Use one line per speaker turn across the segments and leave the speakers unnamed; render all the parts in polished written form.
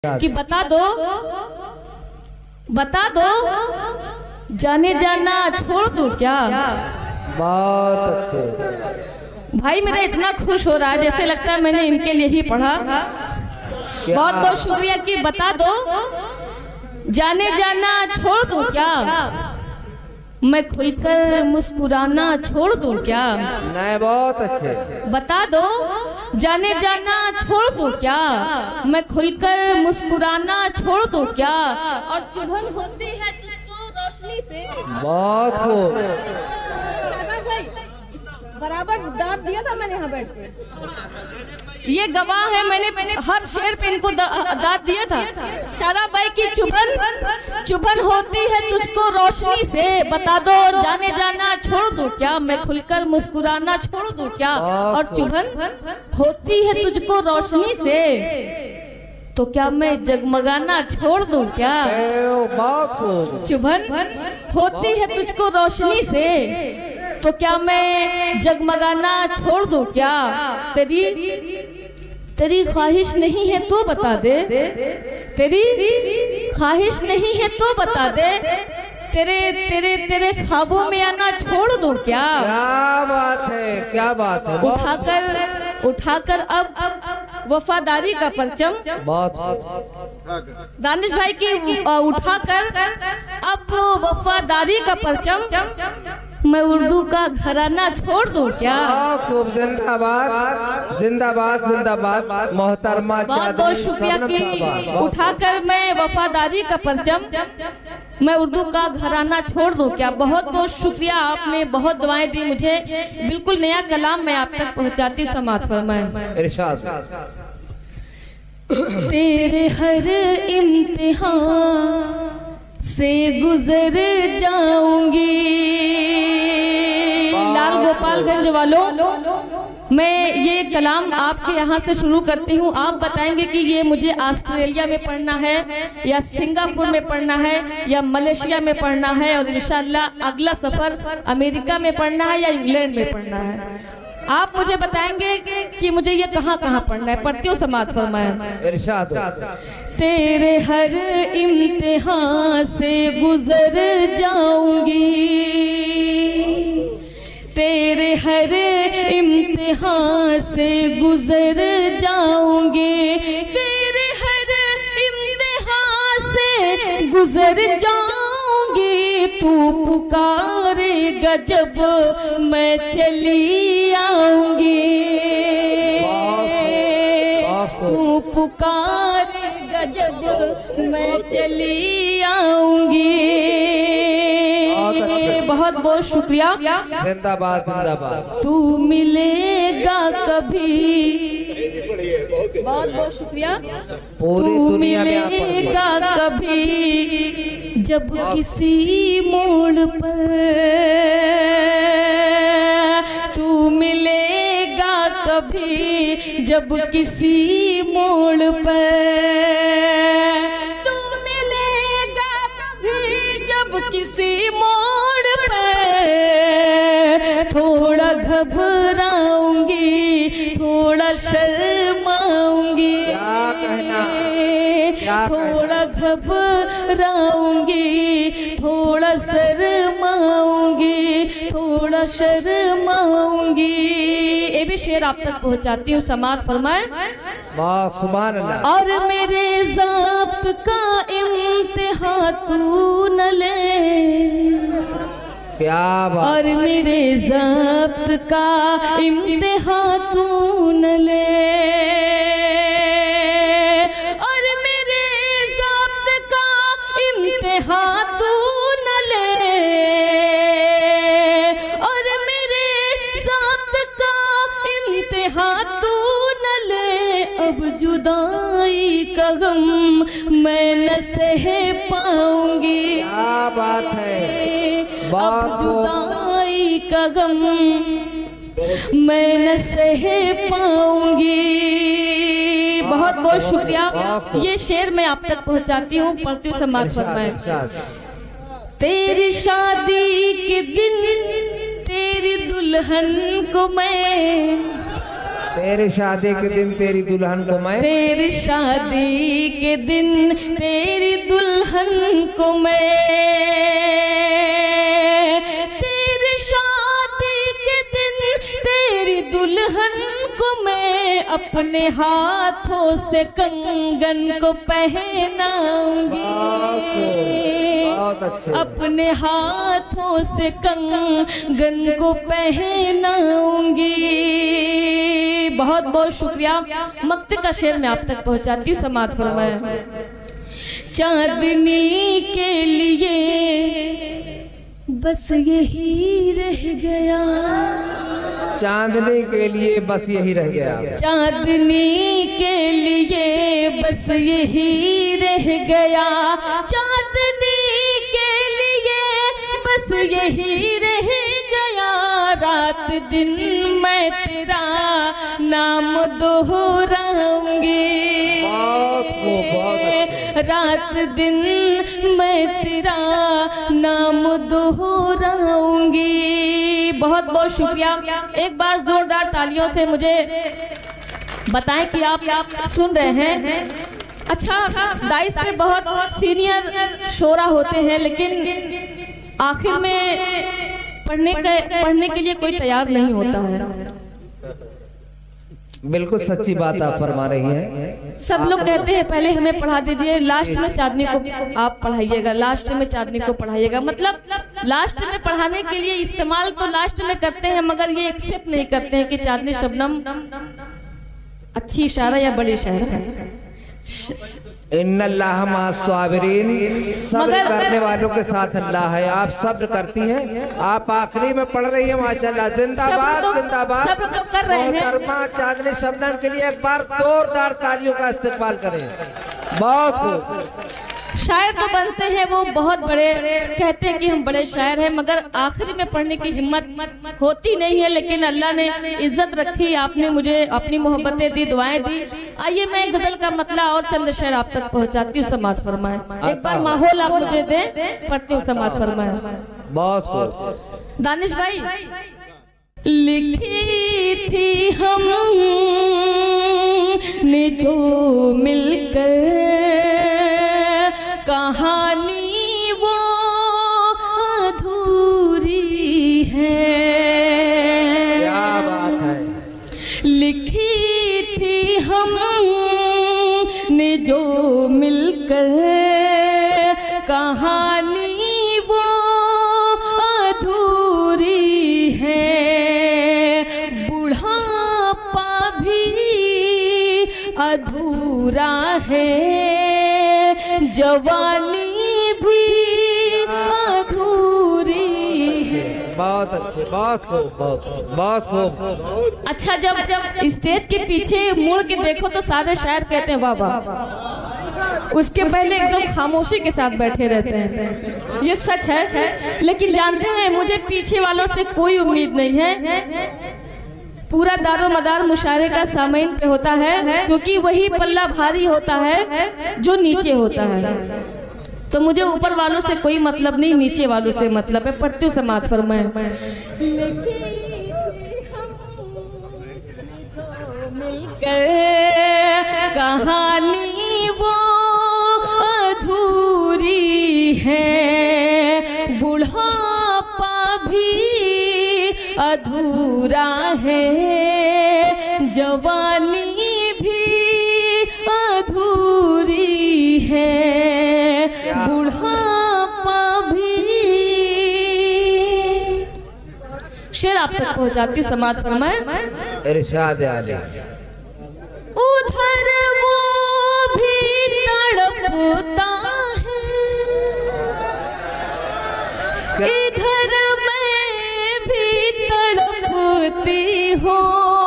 कि बता दो जाने जाना छोड़ दूं क्या।
बहुत अच्छे
भाई मेरा इतना खुश हो रहा है जैसे लगता है मैंने इनके लिए ही पढ़ा। बहुत बहुत शुक्रिया कि बता दो जाने जाना छोड़ दूं क्या, मैं खुलकर मुस्कुराना छोड़ दूं क्या।
नहीं बहुत अच्छे।
बता दो जाने जाना छोड़ दूं क्या, मैं खुलकर मुस्कुराना छोड़ दूं क्या। और चुभन होती है तुझको रोशनी से।
बहुत खूब।
भाई बराबर दाद दिया था मैंने यहाँ बैठ के, ये गवाह है मैंने हर शेर पे इनको दाद दिया था। शादा भाई की चुभन होती है तुझको रोशनी से। बता दो जाने जाना छोड़ दूं क्या, मैं खुलकर मुस्कुराना छोड़ दूं क्या। और चुभन होती है तुझको रोशनी से तो क्या मैं जगमगाना छोड़ दूं क्या।
बहुत खूब।
चुभन होती है तुझको रोशनी से तो क्या मैं जगमगाना छोड़ दूं क्या। तेरी ख्वाहिश नहीं है तो बता दे, तेरी ख्वाहिश नहीं है तो बता दे, तेरे ख्वाबों में आना छोड़ दूं क्या।
क्या बात है, क्या बात है।
उठाकर अब वफादारी का परचम।
बहुत
दानिश भाई की उठाकर अब वफादारी का परचम, मैं उर्दू का घराना छोड़ दूं क्या।
खूब। जिंदाबाद जिंदाबाद जिंदाबाद मोहतरमा।
बहुत बहुत शुक्रिया कि उठाकर मैं वफादारी का परचम, मैं उर्दू का घराना छोड़ दूं क्या। बहुत बहुत शुक्रिया, आपने बहुत दुआएं दी मुझे। बिल्कुल नया कलाम मैं आप तक पहुंचाती हूँ। समाअत फरमाएं।
इरशाद।
तेरे हर इम्तिहान से गुजर जाऊंगी। लाल गोपालगंज वालों, मैं ये कलाम आपके यहाँ से शुरू करती हूँ। आप बताएंगे कि ये मुझे ऑस्ट्रेलिया में पढ़ना है या सिंगापुर में पढ़ना है या मलेशिया में पढ़ना है, और इंशाल्लाह अगला सफर अमेरिका में पढ़ना है या इंग्लैंड में पढ़ना है। आप मुझे बताएंगे कि मुझे ये कहाँ कहाँ पढ़ना है। पढ़ती हूँ, समाअत फरमाएं।
इरशाद।
तेरे हर इम्तिहान से गुजर जाऊंगी, तेरे हर इम्तिहान से गुजर जाऊंगी, तेरे हर इम्तिहान से गुजर जाऊंगी। तू पुकारेगा जब मैं चली आऊंगी, तू पुकारेगा जब मैं चली आऊंगी। बहुत बहुत शुक्रिया।
जिंदाबाद जिंदाबाद।
तू मिलेगा कभी, बहुत बहुत शुक्रिया। तू मिलेगा कभी जब किसी मोड़ पर, तू मिलेगा कभी जब किसी मोड़ पर, तू मिलेगा कभी जब किसी मोड़ पर। थोड़ा घबराऊंगी, थोड़ा शर्माऊंगी, थोड़ा घबराऊंगी, थोड़ा शर्माऊंगी, थोड़ा शर्माऊंगी। ये भी शेर आप तक पहुंचाती हूँ। समाअत फरमाएं।
सुभान अल्लाह।
और मेरे ज़ब्त का इम्तिहान तू न ले,
क्या बात।
और मेरे ज़ब्त का इम्तिहान तू न ले, और मेरे ज़ब्त का इम्तिहान तू न ले, और मेरे ज़ब्त का इम्तिहान तू न ले। अब जुदाई का गम मैं न सह पाऊंगी।
क्या बात है।
अब जुदाई का गम मैं न सह पाऊंगी। बहुत बहुत शुक्रिया। ये शेर मैं आप तक पहुंचाती हूँ। पढ़ती हूँ, समाअत फरमाएं। तेरी शादी के दिन तेरी दुल्हन को मैं
तेरी शादी के दिन तेरी दुल्हन को मैं,
तेरी शादी के दिन तेरी दुल्हन को मैं, तेरी शादी के दिन तेरी दुल्हन को मैं अपने हाथों से कंगन को पहनाऊंगी, अपने हाथों से कंगन को पहनाऊंगी। बहुत बहुत शुक्रिया। मक्ते का शेर मैं आप तक पहुंचाती हूँ, समाअत फरमाएं। चांदनी के लिए बस यही रह गया,
चांदनी के लिए बस यही रह गया,
चांदनी के लिए बस यही रह गया, चांदनी के लिए बस यही रह गया। रात दिन मैं तेरा नाम दोहराऊंगी, रात दिन मैं तेरा नाम दोहराऊंगी। बहुत बहुत शुक्रिया। एक बार जोरदार तालियों से मुझे बताएं कि आप सुन रहे हैं। अच्छा, डाइस पे बहुत सीनियर शोरा होते हैं, लेकिन आखिर में पढ़ने के लिए कोई तैयार नहीं होता है।
बिल्कुल सच्ची बात आप फरमा रही हैं।
सब लोग कहते हैं पहले हमें पढ़ा दीजिए, लास्ट में चांदनी को आप पढ़ाइएगा, लास्ट में चांदनी को पढ़ाइएगा। मतलब लास्ट में पढ़ाने के लिए इस्तेमाल तो लास्ट में करते हैं, मगर ये एक्सेप्ट नहीं करते हैं कि चांदनी शबनम अच्छी इशारा या बड़ी शायर है।
इन्नल्लाह मअस-साबिरीन, सब्र करने वालों के साथ अल्लाह है। आप सब्र करती हैं, आप आखिरी में पढ़ रही हैं, माशाल्लाह। जिंदाबाद जिंदाबाद।
सब्र तो कर रहे हैं।
मोहतरमा चांदनी शबनम के लिए एक बार जोरदार तालियों का इस्तेमाल करें। बहुत खूब।
शायर तो बनते हैं वो बहुत बड़े, कहते हैं कि हम बड़े शायर हैं, मगर आखिरी में पढ़ने की हिम्मत होती नहीं है। लेकिन अल्लाह ने इज्जत रखी, आपने मुझे अपनी मोहब्बतें दी, दुआएं दी। आइए मैं गजल का मतला और चंद शेर आप तक पहुंचाती हूँ, समाअत फरमाएं। एक बार माहौल आप मुझे दें, पढ़ती हूँ, समाअत फरमाएं।
बहुत खूब।
दानिश भाई, लिखी थी हम ने जो मिलकर कहानी वो अधूरी है।
क्या बात है।
लिखी थी हम ने जो मिलकर कहानी वो अधूरी है, बुढ़ापा भी अधूरा है, जवानी भी अधूरी है।
बहुत अच्छे, बहुत खूब, बहुत खूब, बहुत खूब।
अच्छा, जब स्टेज के पीछे मुड़ के देखो तो सारे शायर कहते हैं वाह वाह, उसके पहले एकदम खामोशी के साथ बैठे रहते हैं। ये सच है, लेकिन जानते हैं मुझे पीछे वालों से कोई उम्मीद नहीं है। पूरा दारो मदार मुशायरे का सामईन पे होता है, क्योंकि वही पल्ला भारी होता है जो नीचे होता है। तो मुझे ऊपर वालों से कोई मतलब नहीं, नीचे वालों से मतलब है। पढ़ती हूँ, समाअत फरमाएं। मिलकर कहानी वो अधूरी है, बुढ़ापा भी अधूरा है, जवानी भी अधूरी है, बुढ़ापा भी। शेर आप तक पहुंचाती हूँ, समाअत फरमाएं।
इरशाद आले।
उधर वो भी तड़पता है, इधर मैं भी तड़पती हूँ।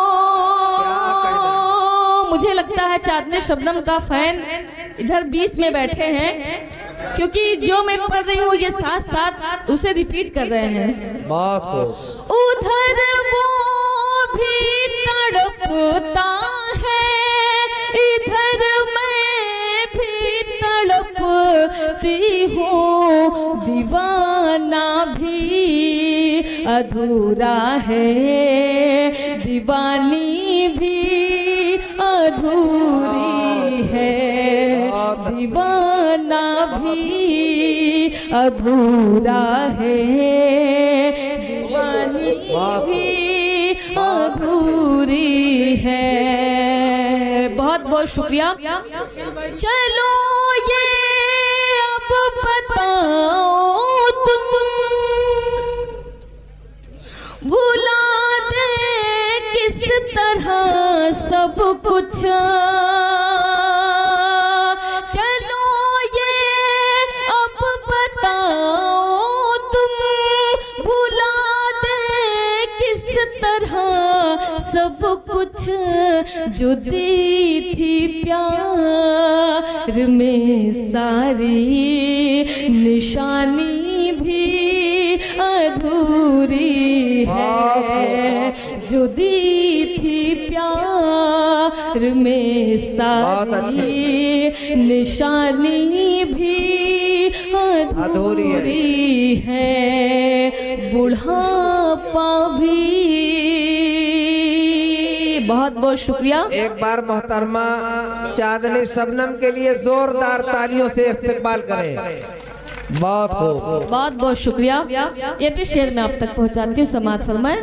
मुझे लगता है चांदनी शबनम का फैन इधर बीच में बैठे हैं, क्योंकि जो मैं पढ़ रही हूँ ये साथ साथ उसे रिपीट कर रहे हैं।
बहुत खूब।
उधर वो भी तड़पता है, इधर मैं भी तड़पती हूँ, दीवाना भी अधूरा है, दीवानी भी अधूरी है, दीवाना भी अधूरा है, दीवानी भी अधूरी है। बहुत बहुत शुक्रिया। चलो ये अब बताओ तुम भुला दे किस तरह सब कुछ, चलो ये अब बताओ तुम भुला दे किस तरह सब कुछ, जो दी थी प्यार में सारी निशानी भी अधूरी है, जो दी थी प्यार में सारी निशानी भी अधूरी है, बुढ़ापा भी। बहुत बहुत शुक्रिया।
एक बार मोहतरमा चांदनी शबनम के लिए जोरदार तालियों से इस्तकबाल करें। बहुत खूब,
बहुत बहुत शुक्रिया। ये भी शेर में आप तक पहुंचाती हूँ, समाज फरमाए।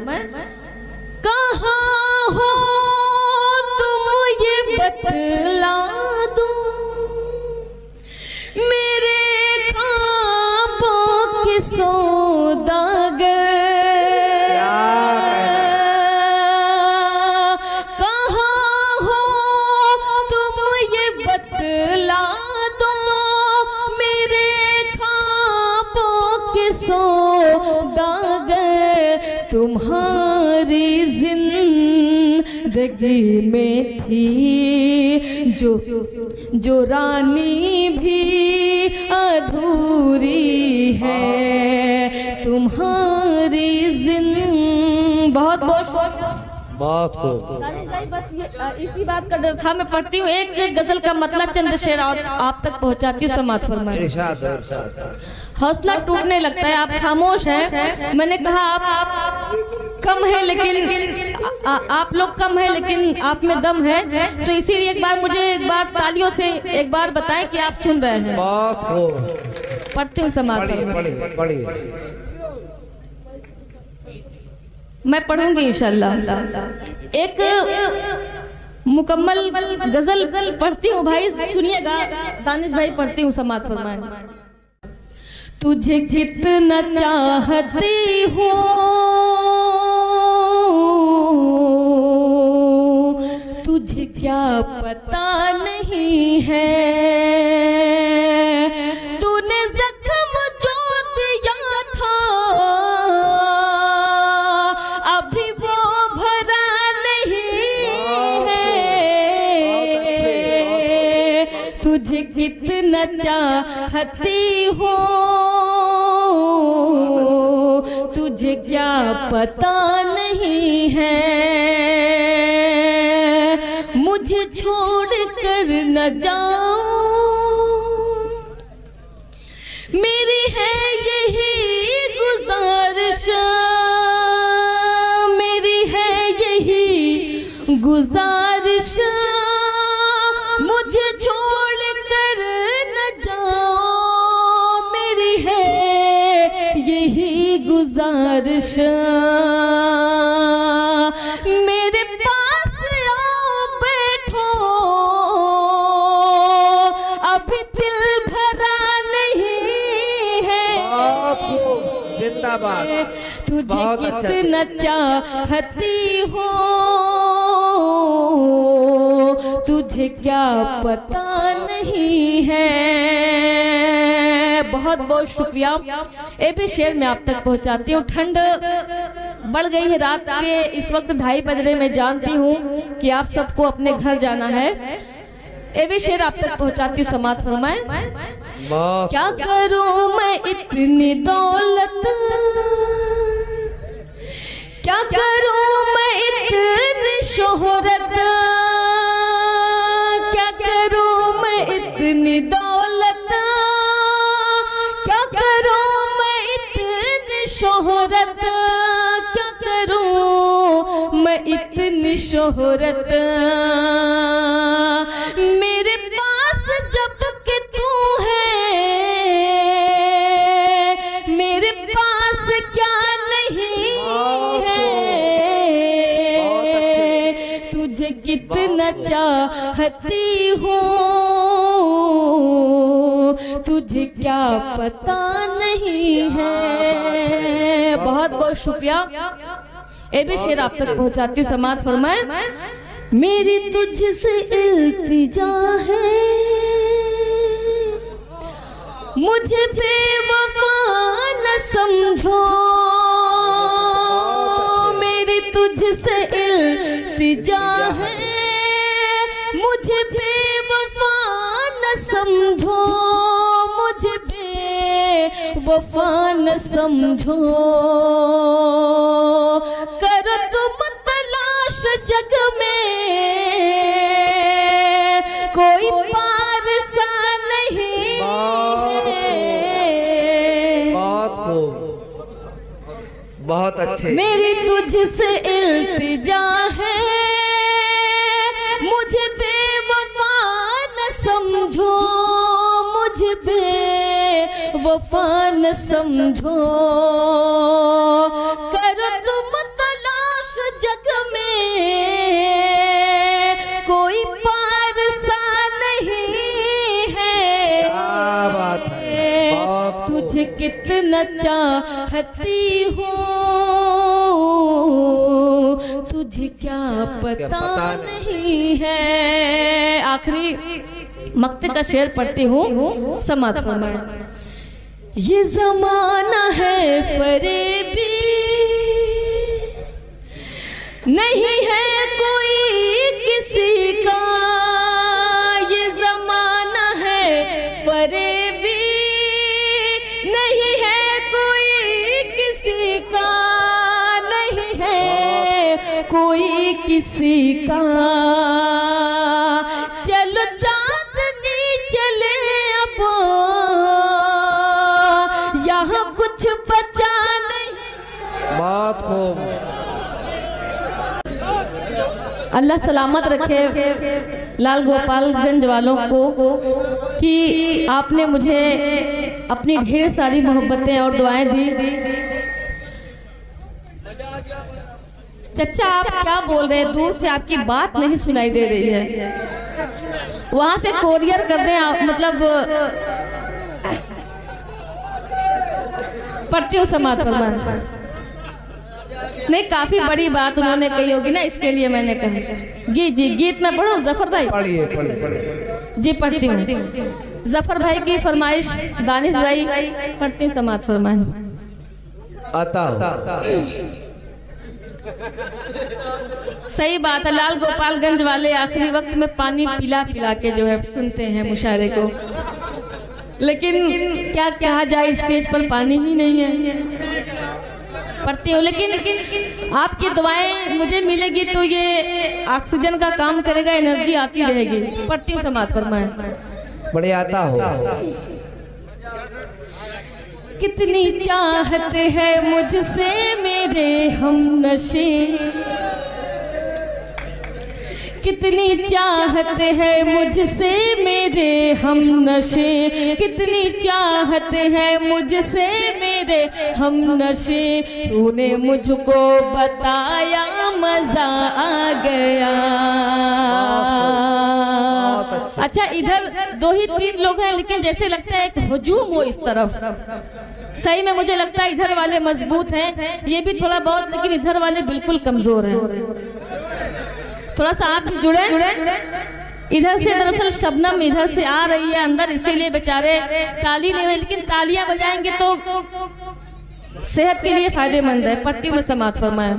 कहाँ हो तुम ये बतला दो, मेरे ख्वाबों की सौदागर, तुम्हारी जिंदगी में थी जो रानी भी अधूरी है, तुम्हारी बहुत
बहुत खूब।
बस इसी बात का डर था। मैं पढ़ती हूँ एक गजल का मतलब चंद शेर और आप तक पहुँचाती हूँ, समात फरमाए। हौसला टूटने लगता है, आप खामोश हैं। मैंने कहा आप कम है लेकिन आप लोग कम है लेकिन आप में दम है, तो इसीलिए एक बार तालियों से एक बार बताएं कि आप सुन रहे हैं। पढ़ती हूँ समात फरमाए। मैं पढ़ूंगी इंशाल्लाह। एक मुकम्मल गजल पढ़ती हूँ भाई, सुनिएगा। दानिश भाई पढ़ती हूँ, समात फरमाए। तुझे कितना चाहती हूँ तुझे क्या पता नहीं है, तूने जख्म जो दिया था अभी वो भरा नहीं है, तुझे कितना चाहती हूँ तुझे क्या पता नहीं है, मुझे छोड़ कर न जाओ, मेरी है यही गुजारिश, मेरी है यही गुजारिश, मुझे छोड़ कर न जाओ, मेरी है यही गुजारिश, मेरे पास आओ बैठो, अभी दिल भरा नहीं है,
जिंदाबाद।
तुझे कितना चाहती हो तुझे क्या पता नहीं है। बहुत बहुत शुक्रिया। ये भी शेर मैं आप तक पहुंचाती हूँ। ठंड बढ़ गई है, रात के इस वक्त 2:30 बज रहे। मैं जानती हूँ कि आप सबको अपने घर जाना है। ये भी शेर आप तक पहुंचाती हूँ, समात फरमाए। क्या करूँ मैं इतनी दौलत, क्या करूँ मैं इतनी शोहरत, क्या करूँ मैं इतनी दौलत, क्या करूँ मैं इतनी शोहरत, क्या करूँ मैं इतनी शोहरत मेरे पास जब के तू है, मेरे पास क्या नहीं है। तुझे कितना चाहती हूँ तुझे क्या पता नहीं है। बहुत बहुत शुक्रिया। ये भी शेर आप तक पहुंचाती हूँ। समाज फरमाए, मेरी तुझसे इल्तिजा है, मुझे बेवफा न समझो। मेरी तुझसे इल्तिजा है, मुझे बेवफा न समझो, मुझे बेवफा न समझो। करो तुम तलाश जग में, कोई पार सा नहीं है।
बहुत खूब, बहुत अच्छे।
मेरी तुझसे इल्तिजा है, मुझे बेवफा न समझो, मुझे बेवफा न समझो। करो तुम तलाश जग में, कोई पार सा नहीं है।
क्या बात है, बहुत
तुझे कितना चाहती हूँ तुझे क्या पता नहीं है। आखिरी मक्ते का शेर पढ़ती हूँ, समात फरमाए। ये जमाना है फरेबी, नहीं है कोई किसी का। ये जमाना है फरेबी, नहीं है कोई किसी का, नहीं है कोई किसी का। चलो चांदनी चले अब, यहाँ कुछ बचा नहीं।
बहुत खूब।
अल्लाह सलामत रखे लाल गोपालगंज वालों को कि आपने मुझे अपनी ढेर सारी मोहब्बतें और दुआएं दी। चचा आप क्या बोल रहे हैं, दूर से आपकी बात नहीं सुनाई दे रही है। वहां से कोरियर कर दें आप, मतलब पढ़ती हूँ समाज फरमान। नहीं, काफी बड़ी बात उन्होंने कही होगी ना, इसके लिए मैंने कहा। जी गीत में पढ़ो जफर भाई।
पढ़िए पढ़िए।
जी पढ़ती हूँ। जफर भाई की फरमाइश, दानिश भाई पढ़ती हूँ समाज फरमान।
आता
सही बात है, लाल गोपालगंज वाले आखिरी वक्त में पानी पिला पिला के जो है सुनते हैं मुशायरे को, लेकिन क्या कहा जाए, स्टेज पर पानी ही नहीं है। पढ़ती हूँ, लेकिन आपकी दुआएं मुझे मिलेगी तो ये ऑक्सीजन का काम करेगा, एनर्जी आती रहेगी। पढ़ती हूँ समाज फरमाए।
बड़े आता हो।
कितनी चाहत है मुझसे मेरे हमनशे, कितनी चाहत है मुझसे मेरे हमनशे, कितनी चाहत है मुझसे मेरे हमनशे। तूने मुझको बताया मजा आ गया। अच्छा, इधर 2 ही 3 लोग हैं, लेकिन जैसे लगता है एक हुजूम हो इस तरफ। सही में मुझे लगता है इधर वाले मजबूत हैं, ये भी थोड़ा बहुत, लेकिन इधर वाले बिल्कुल कमजोर हैं। थोड़ा सा आप भी जुड़े। इधर से दरअसल शबनम इधर से आ रही है अंदर, इसीलिए बेचारे ताली नहीं हुई, लेकिन तालियां बजाएंगे तो सेहत के लिए फायदेमंद है। पढ़ती हूँ मैं समात फरमाया।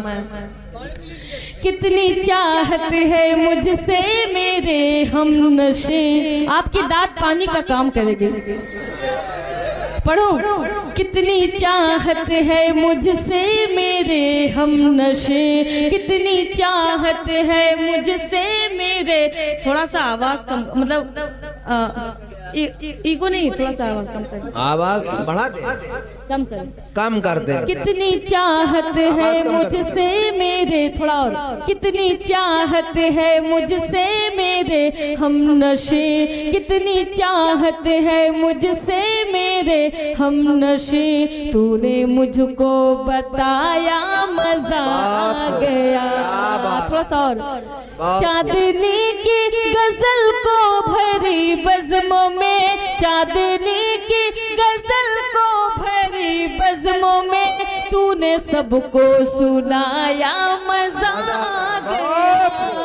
कितनी चाहत है मुझसे मेरे हमनशे। आपकी दाद पानी का काम करेगी। पढ़ो। कितनी चाहत है मुझसे मेरे हमनशे, कितनी चाहत है मुझसे मेरे, थोड़ा सा आवाज कम, मतलब ईगो नहीं, थोड़ा सा आवाज कम कर,
आवाज बढ़ा दे, कम कर दे।
कितनी चाहत है मुझसे मेरे, थोड़ा और, कितनी चाहत है मुझसे मेरे हम नशे, कितनी चाहत है मुझसे मेरे हम नशे, तूने मुझको बताया मजा आ गया। थोड़ा सा और, चांदनी की गजल को भरी बज़्मों में, चांदनी की गजल को भरी बज़्मों में, तूने सबको सुनाया मजा आ गया।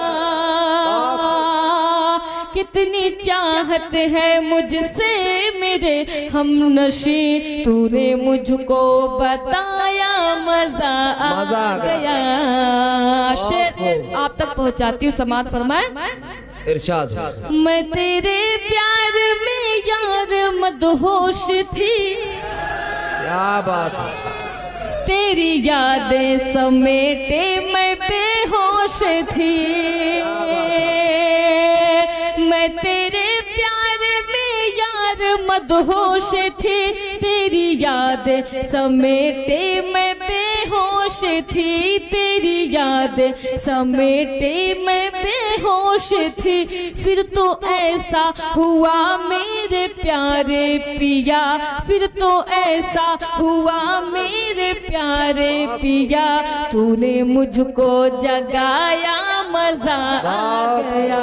कितनी चाहत है मुझसे मेरे हम नशे, तूने मुझको बताया मजा आ गया। शेर आप तक पहुंचाती हूँ, समात फरमाए।
इरशाद।
मैं तेरे प्यार में यार मदहोश थी,
क्या बात है,
तेरी यादें समेटे मैं बेहोश थी। मैं तेरे प्यार में यार मदहोश थी, तेरी यादें समेटे मैं बेहोश थी, तेरी यादें समेटे मैं बेहोश थी। फिर तो ऐसा हुआ मेरे प्यारे पिया, फिर तो ऐसा हुआ मेरे प्यारे पिया, तूने मुझको जगाया मजा आ गया।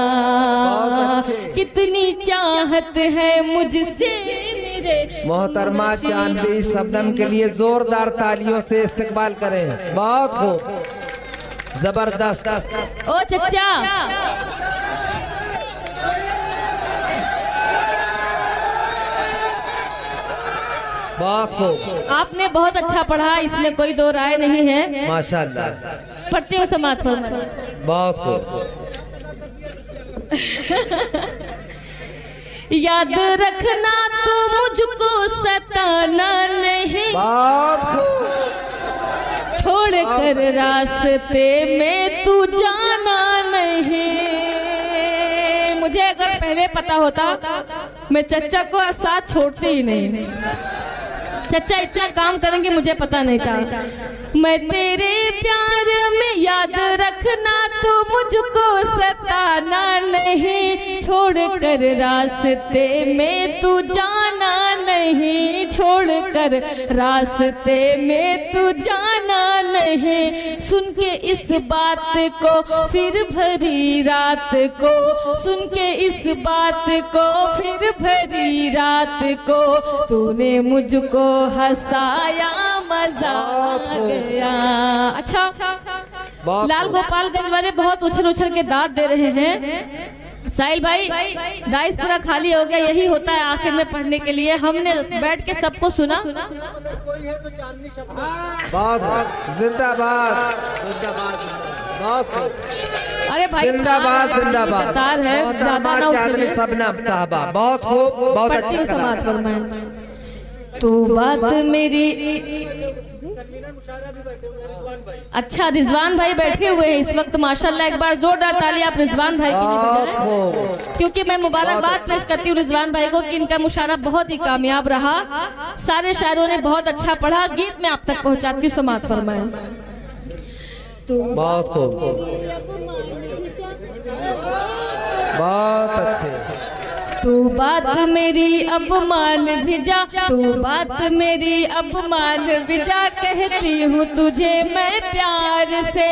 कितनी चाहत है मुझसे मेरे।
मोहतरमा चांदनी शबनम के लिए जोरदार तालियों से इस्तकबाल करें। बहुत खूब, जबरदस्त।
ओ चचा,
बहुत खूब,
आपने बहुत अच्छा पढ़ा, इसमें कोई दो राय नहीं है।
माशाल्लाह।
पढ़ती हूँ समात फरमाए।
बहुत खूब।
याद रखना तो मुझको सताना नहीं,
बहुत खूब।
छोड़ कर रास्ते में तू जाना नहीं। मुझे अगर पहले पता होता मैं चचा को साथ छोड़ते ही नहीं। चचा इतना काम करेंगे मुझे पता नहीं था। मैं तेरे प्यार में याद रखना तो मुझको सताना नहीं, छोड़ कर रास्ते में तू जाना नहीं, छोड़ कर रास्ते में तू जाना नहीं। सुन के इस बात को फिर भरी रात को, सुन के इस बात को फिर भरी रात को, तूने मुझको हंसाया मजा आ गया। अच्छा, लाल गोपालगंज वाले बहुत उछल उछल के दांत दे रहे हैं। साहिल भाई, डाइस पूरा खाली हो गया, यही होता है आखिर में पढ़ने के लिए। हमने बैठ के सबको सुना।
बहुत जिंदाबाद, बहुत।
अरे भाई
जिंदाबाद, जिंदाबाद
है, ज्यादा ना उछलिए।
शबनम साहबा बहुत खूब, बहुत अच्छा।
समात फरमाए। तू बात मेरी, अच्छा रिजवान भाई बैठे हुए हैं इस वक्त, माशाल्लाह। एक बार जोरदार ताली आप रिजवान भाई की लिए बजाएं, क्योंकि मैं मुबारकबाद पेश करती हूँ रिजवान भाई को कि इनका मुशायरा बहुत ही कामयाब रहा। सारे शायरों ने बहुत अच्छा पढ़ा। गीत में आप तक पहुँचाती हूँ, समात फरमाए।
बहुत खूब, बहुत अच्छे।
तू बात मेरी अपमान भिजा, तू बात मेरी अपमान भिजा, कहती हूँ तुझे मैं प्यार से।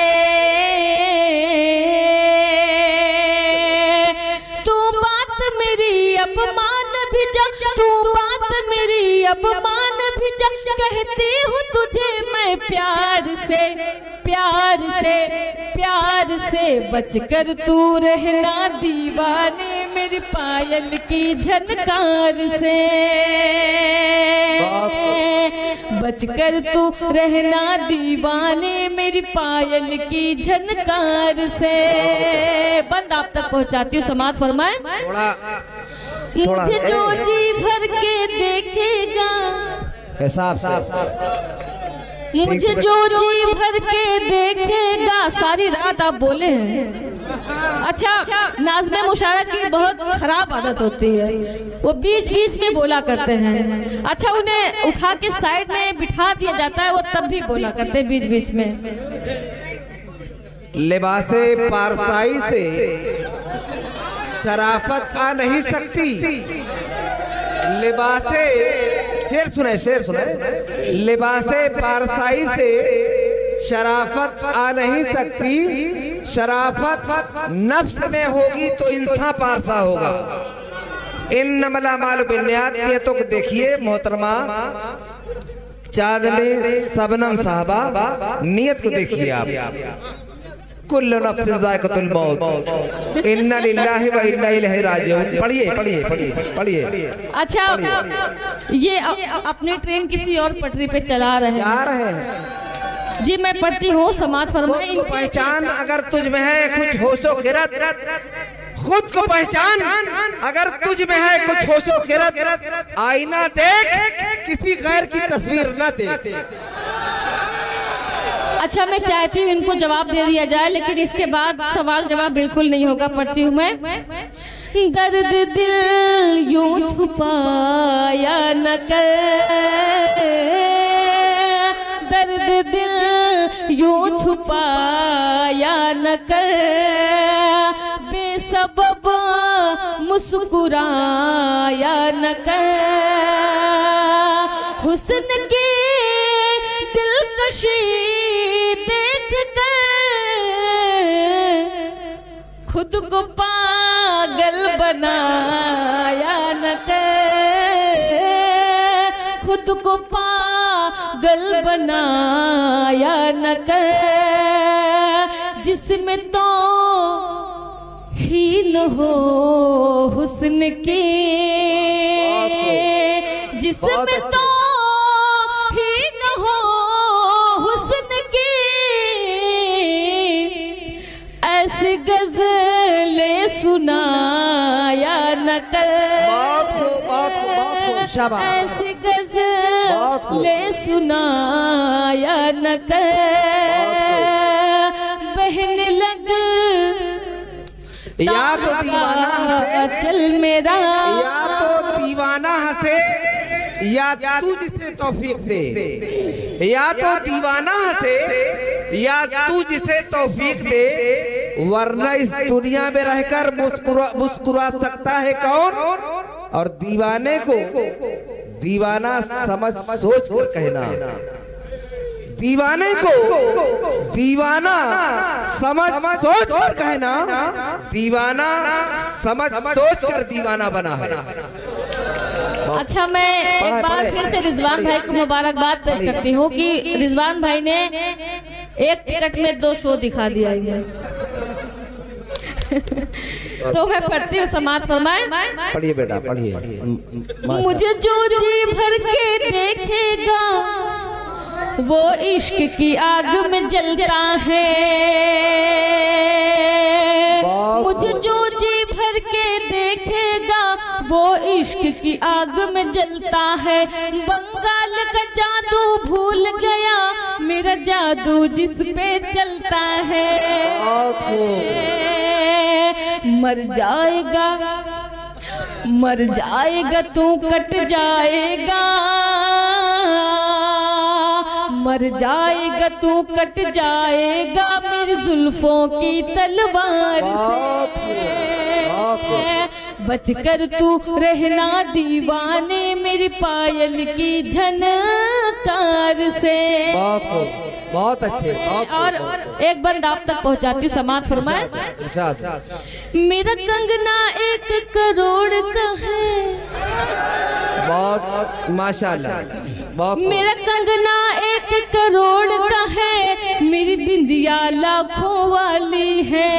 तू बात मेरी अपमान भिजा, तू बात मेरी अपमान भिजा, कहती हूँ तुझे मैं प्यार से, प्यार से, प्यार से। बचकर तू रहना दीवाने मेरी पायल की झनकार से, बचकर तू रहना दीवाने मेरी पायल की झनकार से। बंद आप तक पहुंचाती हूँ, समात फरमाए। मुझे जो जी भर के देखेगा,
हिसाब से
मुझे जो जी भर के देखेगा। सारी रात आप बोले हैं, अच्छा, नाज़िम मुशारा की बहुत खराब आदत होती है, वो बीच बीच में बोला करते हैं। अच्छा, उन्हें उठा के साइड में बिठा दिया जाता है, वो तब भी बोला करते हैं बीच बीच में।
लिबासे पारसाई से शराफत आ नहीं सकती। लिबासे, शेर सुने, शेर सुने। लिबासे पारसाई से शराफत आ नहीं सकती। शराफत नफ्स में होगी तो इंसान पारसा होगा। इन्नमल अमालु बिन्नियात, नियतों को देखिए मोहतरमा चांदनी सबनम साहबा, नियत को देखिए आप। कुल्लु नफ्सिन ज़ाइक़तुल मौत, इन्ना लिल्लाहि व इन्ना इलैहि राजिऊन। पढ़िए पढ़िए पढ़िए पढ़िए।
अच्छा, ये अपनी ट्रेन किसी और पटरी पे चला रहे
हैं
जी। मैं पढ़ती हूँ, समाज फरमाए।
खुद को पहचान अगर तुझ में है कुछ होशो खिरत, खुद को पहचान अगर तुझ में है कुछ होशो खिरत, आईना देख, किसी गैर की तस्वीर न देख।
अच्छा, मैं चाहती हूँ इनको जवाब दे दिया जाए, लेकिन इसके बाद सवाल जवाब बिल्कुल नहीं होगा। पढ़ती हूँ मैं। दर्द दिल यूं छुपाया न कर, दर्द दिल यूं छुपाया न कर, बेसबब मुस्कुराया न कर, हुस्न की दिलकशी देख कर खुद को पागल बनाया न कर, खुद को पागल बनाया न कर, जिसमें तो हीन हो हुस्न के, जिसमें तो हीन हो हुस्न की, ऐसी गज़लें सुनाया न कर, ऐसी गज़लें सुनाया न कर, बहने लग
या तो दीवाना हंसे,
चल मेरा,
या तो दीवाना हंसे या तू जिसे तौफीक दे, या तो दीवाना हंसे या तू जिसे तौफीक दे, वरना इस दुनिया में रहकर मुस्कुरा सकता है कौन। और दीवाने को दीवाना समझ सोच कर कहना, दीवाने को दीवाना समझ सोच कर कहना, दीवाना समझ सोच कर दीवाना बना है।
अच्छा, मैं एक बार फिर से रिजवान भाई को मुबारकबाद पेश करती हूँ कि रिजवान भाई ने एक टिकट में 2 शो दिखा दिया है। तो मैं पढ़ती हूँ, समाज फरमाए।
पढ़िए बेटा पढ़िए।
मुझे जो जी भर के देखेगा वो इश्क की आग में जलता है, मुझे जो जी भर के देखेगा वो इश्क की आग में जलता है। बंगाल का जादू भूल गया, मेरा जादू जिस पे चलता है। मर जाएगा मर जाएगा तू कट जाएगा, मर जाएगा तू कट जाएगा मेरी जुल्फों की तलवार से। बचकर तू रहना दीवाने मेरी पायल की झनकार से।
बहुत अच्छे।
और एक बंद आप तक पहुंचाती हूँ, समाज फरमाए। मेरा कंगना 1 करोड़ का है,
बहुत माशाल्लाह, बहुत। मेरा
कंगना 1 करोड़ का है, मेरी बिंदिया लाखों वाली है।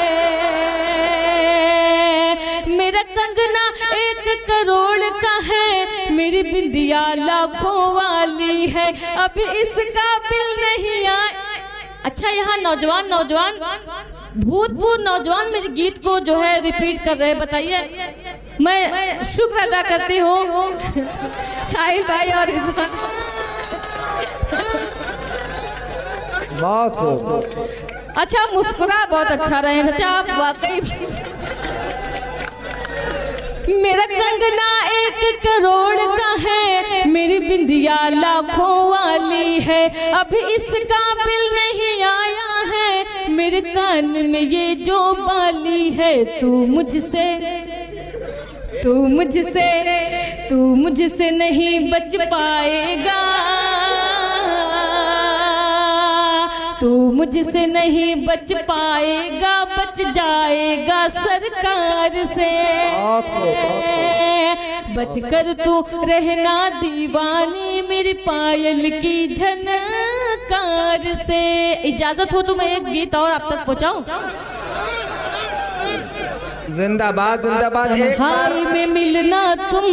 मेरा कंगना 1 करोड़ का है, मेरी बिंदिया लाखों वाली है। अब इसका बिल नहीं आए। अच्छा, यहाँ नौजवान भूतपूर्व नौजवान मेरे गीत को जो है रिपीट कर रहे हैं, बताइए। मैं शुक्र अदा करती हूँ साहिल भाई और
बहुत खूब।
अच्छा मुस्कुरा बहुत अच्छा रहे हैं चाचा आप वाकई। मेरा कंगना 1 करोड़ का है, मेरी बिंदिया लाखों वाली है, अभी इस काबिल नहीं आया है मेरे कान में ये जो बाली है। तू मुझसे नहीं बच पाएगा, तू मुझसे नहीं बच पाएगा, बच जाएगा सरकार से। बच कर तू रहना दीवानी मेरी पायल की झनकार से। इजाजत हो तो मैं एक गीत और आप तक पहुंचाऊं?
जिंदाबाद जिंदाबाद।
तन्हाई में मिलना तुम,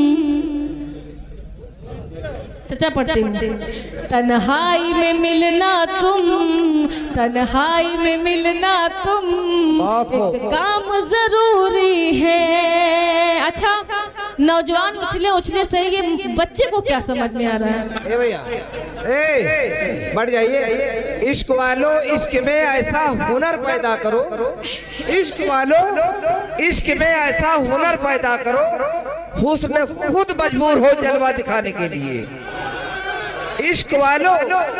सच्चा पढ़ती हूँ। तन्हाई में मिलना तुम, तन्हाई में मिलना तुम, एक काम जरूरी है। अच्छा नौजवान उछले उछले से ये बच्चे को क्या समझ में आ रहा है?
ए भैया बढ़ जाइए। इश्क वालों इश्क में ऐसा हुनर पैदा करो, इश्क वालों इश्क में ऐसा हुनर पैदा करो, हुस्न खुद मजबूर हो जलवा दिखाने के लिए। इश्क वालों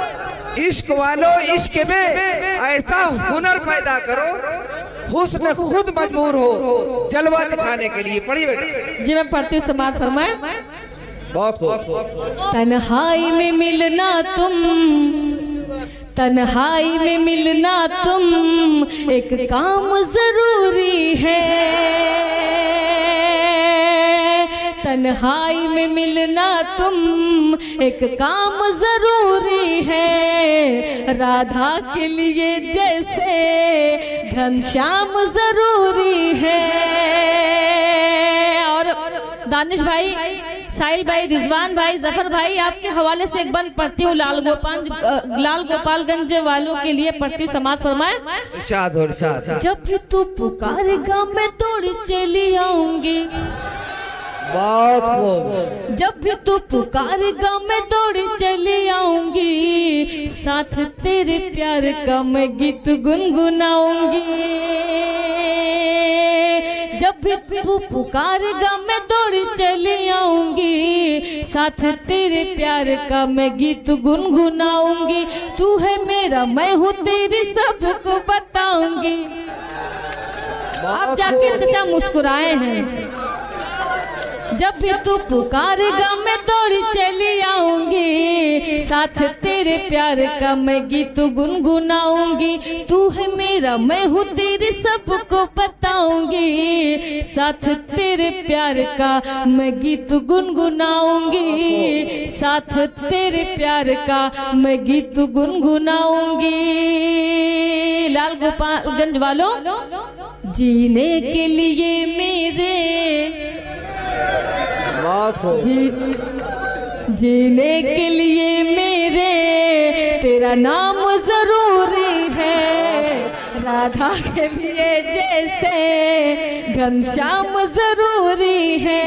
इश्क में ऐसा हुनर पैदा करो, हुस्न खुद मजबूर हो जलवा दिखाने के लिए। पढ़िए बेटा
जी मैं पढ़ती हूँ, समाज फरमाए।
बहुत खूब।
तन्हाई में मिलना तुम, तन्हाई में मिलना तुम, एक काम जरूरी है। तन्हाई में मिलना तुम, एक काम जरूरी है। राधा के लिए जैसे घनश्याम जरूरी है। और दानिश भाई, साहिल भाई, रिजवान भाई, जफर भाई, आपके हवाले से एक बंद पढ़ती हूँ। लाल गोपालगंज वालों के लिए पढ़ती हूँ, समाज फरमाए।
इरशाद हो इरशाद।
जब भी तू पुकारेगा मैं दौड़ी चली आऊंगी,
बहुत खूब।
जब भी तू पुकारेगा मैं दौड़ी चली आऊंगी, साथ तेरे प्यार का मैं गीत गुनगुनाऊंगी। जब भी तू पुकारेगा मैं दौड़ी चली आऊंगी, साथ तेरे प्यार का मैं गीत गुनगुनाऊंगी। तू है मेरा मैं हूँ तेरी सबको बताऊंगी। आप जाके चचा मुस्कुराए हैं। जब भी तू पुकारेगा मैं दौड़ी चली आऊंगी, साथ तेरे प्यार का मैं गीत गुनगुनाऊंगी। तू है मेरा मैं हूँ तेरी सबको बताऊंगी, साथ तेरे प्यार का मैं गीत गुनगुनाऊंगी, साथ तेरे प्यार का मैं गीत गुनगुनाऊंगी। लाल गोपालगंज वालों, जीने के लिए मेरे, जीने के लिए मेरे तेरा नाम जरूरी है। राधा के लिए जैसे घनश्याम जरूरी है।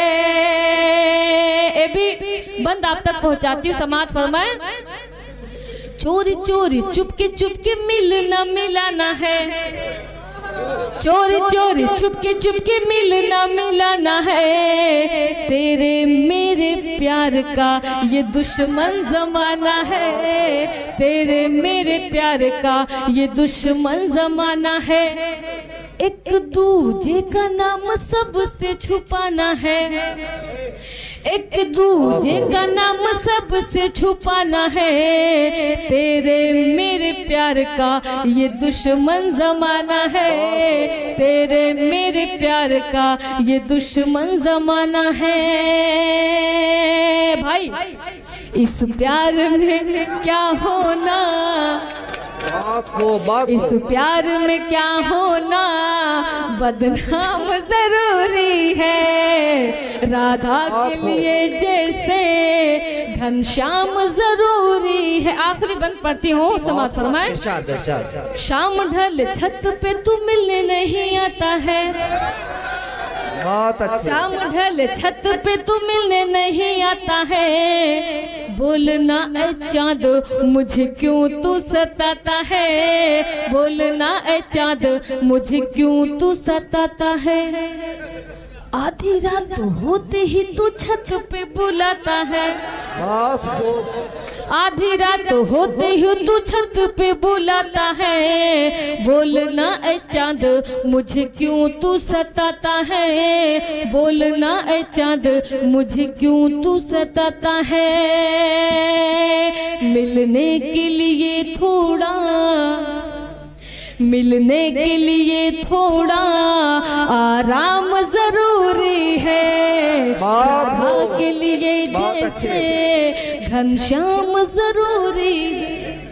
ये भी बंद आप तक पहुंचाती हूँ, समाज फरमाए। चोरी चोरी चुपके चुपके मिलना मिलाना है, चोरी चोरी चुपके मिलना मिलाना है। तेरे मेरे प्यार का ये दुश्मन जमाना है, तेरे मेरे प्यार का ये दुश्मन जमाना है। एक दूजे का नाम सबसे छुपाना है, एक दूजे का नाम सबसे छुपाना है। तेरे मेरे प्यार का ये दुश्मन जमाना है, तेरे मेरे प्यार का ये दुश्मन जमाना है। भाई इस प्यार में क्या होना, इस प्यार में क्या होना बदनाम जरूरी है। राधा के लिए जैसे घनश्याम जरूरी है। आखिरी बंद पढ़ती हूँ, समाज फरमाए। शाम ढल छत पे तू मिलने नहीं आता है,
बहुत अच्छा।
शाम ढल छत पे तू मिलने नहीं आता है। बोलना ए चाँद मुझे क्यों तू सताता है, बोलना ए चाँद मुझे क्यों तू सताता है। आधी रात होते ही तू छत पे बुलाता है, आधी रात होते ही तू छत पे बुलाता है। बोलना ए चाँद मुझे क्यों तू सताता है, बोलना ए चाँद मुझे क्यों तू सताता है। मिलने के लिए थोड़ा, मिलने के लिए थोड़ा आराम जरूरी है, राधा के लिए जैसे घनश्याम जरूरी।